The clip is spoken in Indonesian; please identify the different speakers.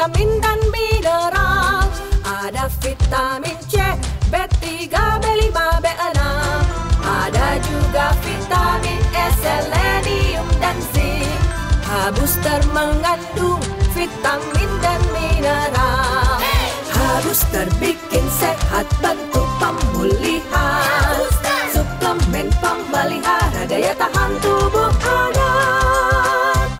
Speaker 1: vitamin dan mineral. Ada vitamin C, B3, B5, B6. Ada juga vitamin E, selenium dan zinc. Booster mengandung vitamin dan mineral. Booster bikin sehat bentuk